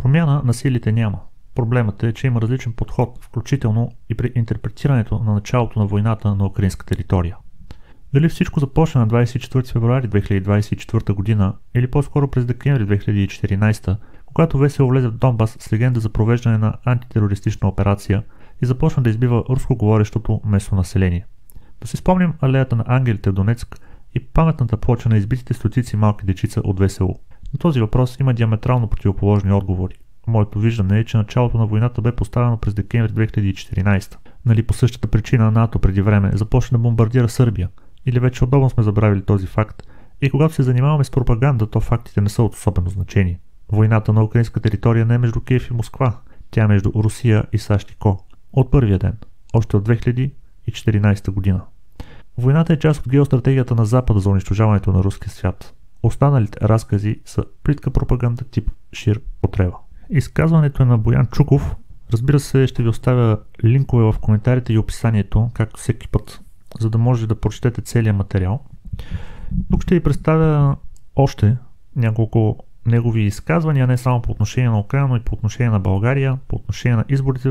Промяна на силите няма. Проблемът е, че има различен подход, включително и при интерпретирането на началото на войната на украинска територия. Дали всичко започна на 24 февруари 2024 година или по-скоро през декември 2014, когато ВСО влезе в Донбас с легенда за провеждане на антитерористична операция и започна да избива рускоговорещото местно население. Да си спомним алеята на ангелите в Донецк и паметната плоча на избитите стотици малки дечица от ВСО. На този въпрос има диаметрално противоположни отговори. Моето виждане е, че началото на войната бе поставено през декември 2014. Нали по същата причина НАТО преди време започна да бомбардира Сърбия. Или вече удобно сме забравили този факт. И когато се занимаваме с пропаганда, то фактите не са от особено значение. Войната на украинска територия не е между Киев и Москва. Тя е между Русия и САЩ и ко. От първия ден. Още от 2014 година. Войната е част от геостратегията на Запада за унищожаването на руския свят. Останалите разкази са плитка пропаганда тип шир потреба. Изказването е на Боян Чуков. Разбира се, ще ви оставя линкове в коментарите и описанието, както всеки път, за да може да прочетете целия материал. Тук ще ви представя още няколко негови изказвания, не само по отношение на Украйна, но и по отношение на България, по отношение на изборите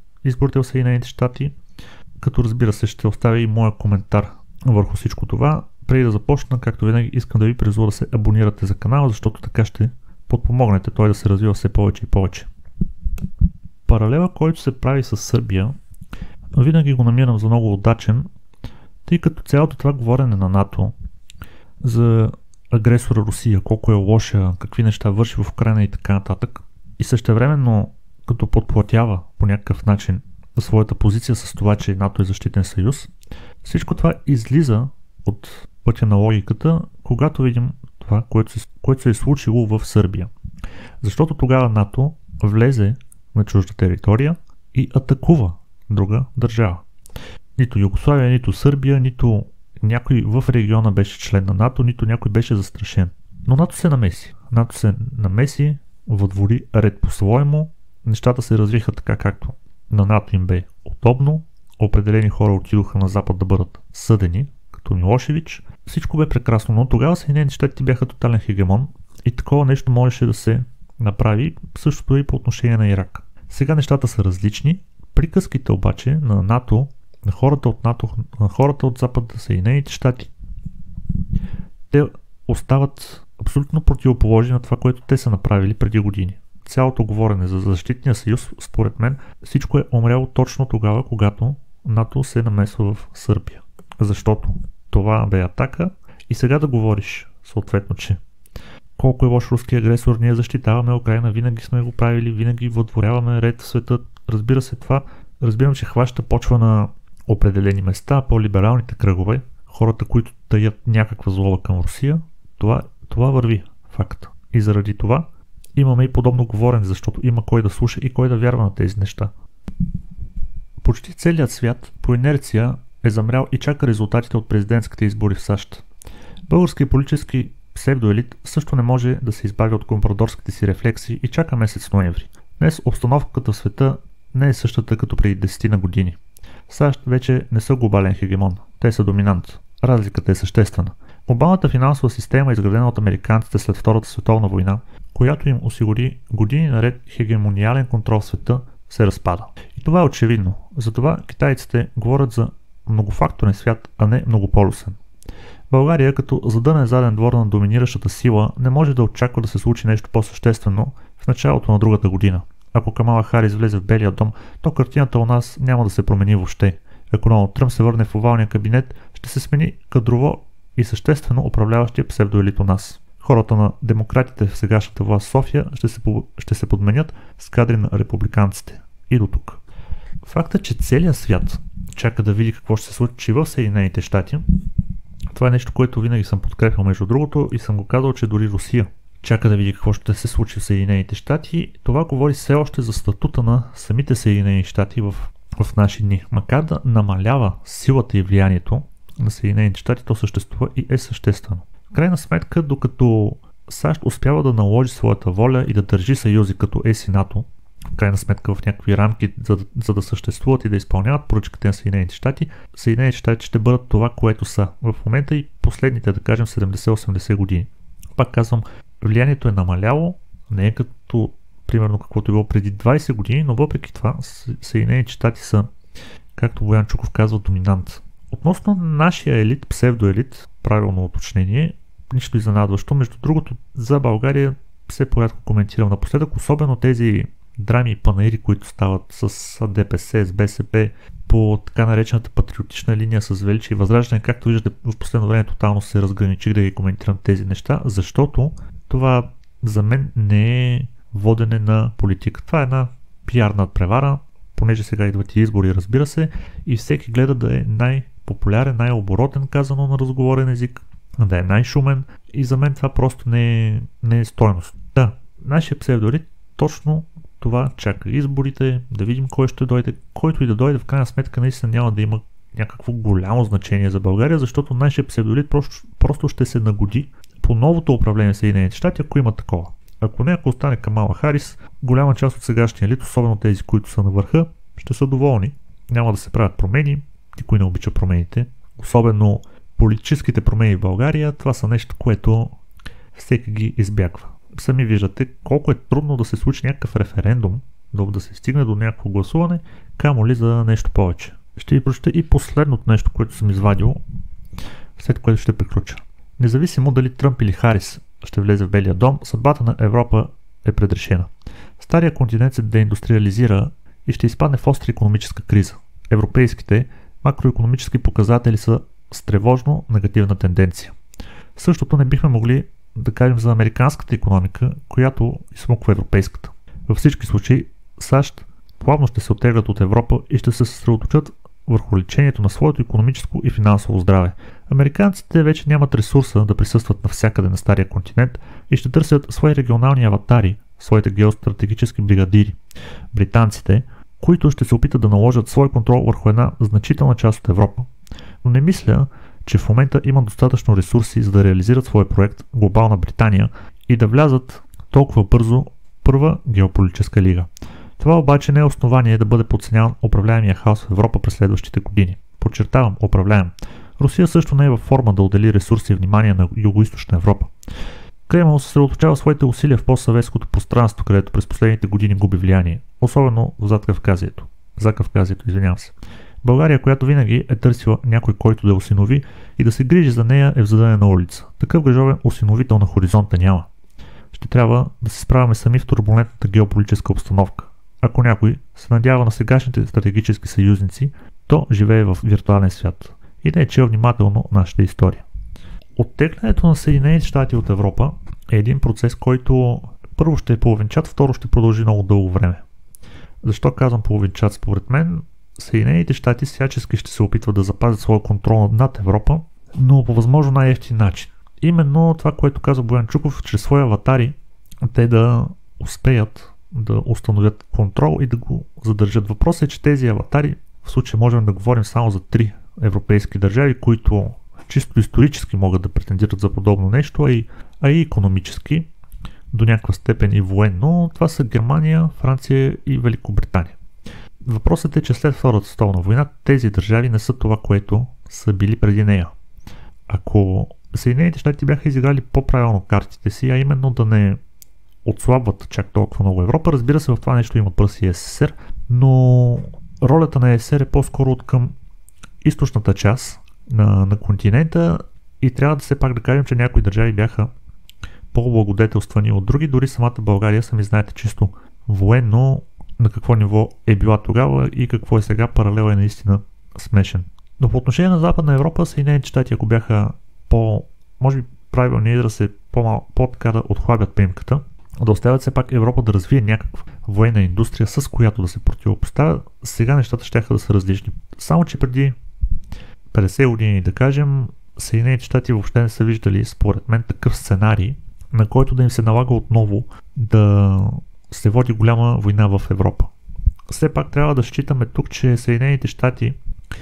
в Съединените щати, като разбира се ще оставя и моя коментар върху всичко това. Преди да започна, както винаги, искам да ви призова да се абонирате за канала, защото така ще подпомогнете той да се развива все повече и повече. Паралела, който се прави с Сърбия, винаги го намирам за много удачен, тъй като цялото това говорене на НАТО за агресора Русия, колко е лоша, какви неща върши в Украйна и така нататък, и същевременно като подплатява по някакъв начин своята позиция с това, че НАТО е защитен съюз, всичко това излиза от пътя на логиката, когато видим това, което се е случило в Сърбия. Защото тогава НАТО влезе на чужда територия и атакува друга държава. Нито Югославия, нито Сърбия, нито някой в региона беше член на НАТО, нито някой беше застрашен. Но НАТО се намеси. НАТО се намеси, въдвори ред по-своему, нещата се развиха така, както на НАТО им бе удобно, определени хора отидоха на Запад да бъдат съдени, като Милошевич. Всичко бе прекрасно, но тогава Съединените щати бяха тотален хегемон и такова нещо можеше да се направи, същото и по отношение на Ирак. Сега нещата са различни, приказките обаче на НАТО, на хората от Запада, Съединените щати, те остават абсолютно противоположни на това, което те са направили преди години. Цялото говорене за защитния съюз, според мен, всичко е умряло точно тогава, когато НАТО се намесва в Сърбия. Защото това бе атака и сега да говориш, съответно, че колко е лош руски агресор, ние защитаваме Украйна, винаги сме го правили, винаги въдворяваме ред в света. Разбира се, това разбирам, че хваща почва на определени места, по-либералните кръгове, хората, които таят някаква злоба към Русия, това върви факт. И заради това имаме и подобно говорене, защото има кой да слуша и кой да вярва на тези неща. Почти целият свят по инерция е замрял и чака резултатите от президентските избори в САЩ. Българският политически псевдоелит също не може да се избави от компрадорските си рефлекси и чака месец ноември. Днес обстановката в света не е същата като преди 10 на години. САЩ вече не са глобален хегемон, те са доминант. Разликата е съществена. Глобалната финансова система, изградена от американците след Втората световна война, която им осигури години наред хегемониален контрол в света, се разпада. И това е очевидно. Затова китайците говорят за многофакторен свят, а не многополюсен. България, като задънен заден двор на доминиращата сила, не може да очаква да се случи нещо по-съществено в началото на другата година. Ако Камала Харис влезе в Белия дом, то картината у нас няма да се промени въобще. Ако Доналд Тръмп се върне в овалния кабинет, ще се смени кадрово и съществено управляващия псевдоелит у нас. Хората на демократите в сегашната власт в София ще се подменят с кадри на републиканците. И до тук. Факта, че целият свят чака да види какво ще се случи в Съединените щати, това е нещо, което винаги съм подкрепил между другото и съм го казал, че дори Русия чака да види какво ще се случи в Съединените щати. Това говори все още за статута на самите Съединени щати в наши дни. Макар да намалява силата и влиянието на Съединените щати, то съществува и е съществено. В крайна сметка, докато САЩ успява да наложи своята воля и да държи съюзи като ЕС и НАТО, в крайна сметка в някакви рамки, за да съществуват и да изпълняват поръчките на Съединените щати ще бъдат това, което са в момента и последните, да кажем, 70-80 години. Пак казвам, влиянието е намаляло, не е като примерно каквото е било преди 20 години, но въпреки това Съединените щати са, както Боян Чуков казва, доминант. Относно нашия елит, псевдоелит, правилно уточнение, нищо изненадващо. Между другото, за България все порядко коментирам напоследък, особено тези драми и панаири, които стават с ДПС, с БСП, по така наречената патриотична линия с Величие и Възраждане. Както виждате, в последно време тотално се разграничих да ги коментирам тези неща, защото това за мен не е водене на политика. Това е една пиар надпревара, понеже сега идват и избори, разбира се, и всеки гледа да е най-популярен, най-оборотен, казано на разговорен език, да е най-шумен, и за мен това просто не е стойност. Да, нашия псевдоелит точно това чака. Изборите, да видим кой ще дойде, който и да дойде, в крайна сметка наистина няма да има някакво голямо значение за България, защото нашия псевдоелит просто ще се нагоди по новото управление в Съединените щати, ако има такова. Ако не, ако остане Камала Харис, голяма част от сегашния елит, особено тези, които са на върха, ще са доволни. Няма да се правят промени, никой не обича промените, особено политическите промени в България. Това са нещо, което всеки ги избягва. Сами виждате колко е трудно да се случи някакъв референдум, да се стигне до някакво гласуване, камо ли за нещо повече. Ще ви прочета и последното нещо, което съм извадил, след което ще приключа. Независимо дали Тръмп или Харис ще влезе в Белия дом, съдбата на Европа е предрешена. Стария континент се деиндустриализира и ще изпадне в остра икономическа криза. Европейските макроикономически показатели са с тревожно негативна тенденция. Същото не бихме могли да кажем за американската икономика, която изсмуква европейската. Във всички случаи САЩ плавно ще се оттеглят от Европа и ще се съсредоточат върху лечението на своето икономическо и финансово здраве. Американците вече нямат ресурса да присъстват навсякъде на стария континент и ще търсят свои регионални аватари, своите геостратегически бригадири. Британците, които ще се опитат да наложат свой контрол върху една значителна част от Европа. Но не мисля, че в момента имат достатъчно ресурси, за да реализират своя проект Глобална Британия и да влязат толкова бързо първа геополитическа лига. Това обаче не е основание да бъде подценяван управляемия хаос в Европа през следващите години. Подчертавам, управляем. Русия също не е във форма да отдели ресурси и внимание на Югоизточна Европа. Кремъл съсредоточава своите усилия в постсъветското пространство, където през последните години губи влияние, особено в Закавказието. Извинявам се. България, която винаги е търсила някой, който да осинови и да се грижи за нея, е в зададена улица. Такъв грижовен осиновител на хоризонта няма. Ще трябва да се справяме сами в турбулентната геополитическа обстановка. Ако някой се надява на сегашните стратегически съюзници, то живее в виртуален свят и не е чел внимателно нашата история. Оттеглянето на Съединените щати от Европа е един процес, който първо ще е половинчат, второ ще продължи много дълго време. Защо казвам половинчат? Според мен Съединените щати всячески ще се опитват да запазят своя контрол над Европа, но по възможно най-евтин начин. Именно това, което каза Боян Чуков, чрез свои аватари те да успеят да установят контрол и да го задържат. Въпросът е, че тези аватари, в случая можем да говорим само за 3 европейски държави, които чисто исторически могат да претендират за подобно нещо, а и икономически, до някаква степен и военно. Това са Германия, Франция и Великобритания. Въпросът е, че след Втората световна война тези държави не са това, което са били преди нея. Ако Съединените щати бяха изиграли по-правилно картите си, а именно да не отслабват чак толкова много Европа, разбира се, в това нещо има пръст и СССР, но ролята на СССР е по-скоро от към източната част на континента и трябва да все пак да кажем, че някои държави бяха по-благодетелствани от други, дори самата България, сами знаете чисто военно на какво ниво е била тогава и какво е сега, паралел е наистина смешен. Но по отношение на Западна Европа, Съединените щати, ако бяха може би правилно да се по-така да отхлабят пемката, да оставят все пак Европа да развие някаква военна индустрия, с която да се противопоставя, сега нещата щяха да са различни. Само че преди 50 години, да кажем, Съединените щати въобще не са виждали, според мен, такъв сценарий, на който да им се налага отново да се води голяма война в Европа. Все пак трябва да считаме тук, че Съединените щати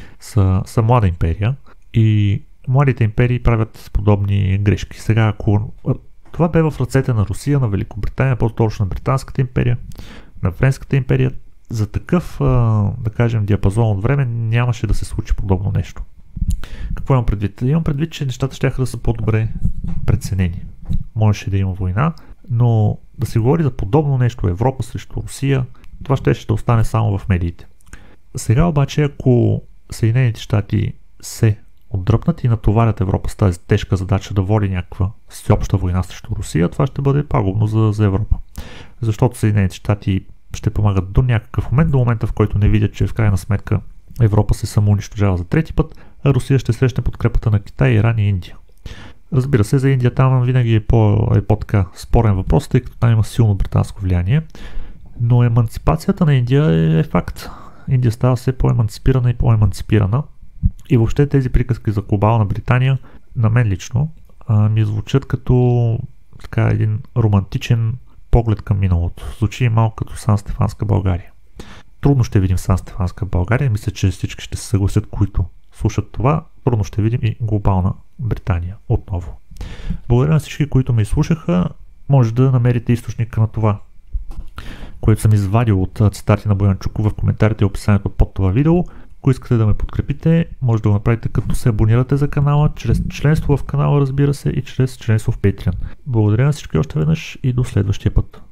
са млада империя и младите империи правят подобни грешки. Сега, ако това бе в ръцете на Русия, на Великобритания, по-точно на Британската империя, на Френската империя, за такъв, да кажем, диапазон от време нямаше да се случи подобно нещо. Какво имам предвид? Имам предвид, че нещата щяха да са по-добре преценени. Можеше да има война, но Да се говори за подобно нещо, Европа срещу Русия, това ще да остане само в медиите. Сега обаче, ако Съединените щати се отдръпнат и натоварят Европа с тази тежка задача да води някаква всеобща война срещу Русия, това ще бъде пагубно за Европа. Защото Съединените щати ще помагат до някакъв момент, до момента в който не видят, че в крайна сметка Европа се самоунищожава за трети път, а Русия ще срещне подкрепата на Китай, Иран и Индия. Разбира се, за Индия там винаги е по-така спорен въпрос, тъй като там има силно британско влияние, но еманципацията на Индия е факт. Индия става все по-еманципирана и по-еманципирана. И въобще тези приказки за глобална Британия, на мен лично, ми звучат като така един романтичен поглед към миналото. Звучи малко като Сан-Стефанска България. Трудно ще видим Сан-Стефанска България, мисля, че всички ще се съгласят, които слушат това. Трудно ще видим и глобална Британия отново. Благодаря на всички, които ме изслушаха. Може да намерите източника на това, което съм извадил от цитати на Боян Чуков в коментарите и описанието под това видео. Ако искате да ме подкрепите, може да го направите като се абонирате за канала, чрез членство в канала, разбира се, и чрез членство в Patreon. Благодаря на всички още веднъж и до следващия път.